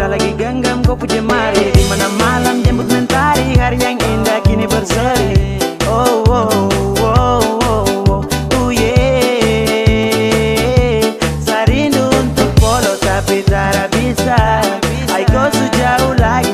tak lagi genggam kau puja mari. Di mana malam jemput mentari, hari yang indah kini berseri. Oh, oh, oh, oh, oh, oh yeah. Saya rindu untuk polo tapi tak bisa. Ay kau sejauh lagi.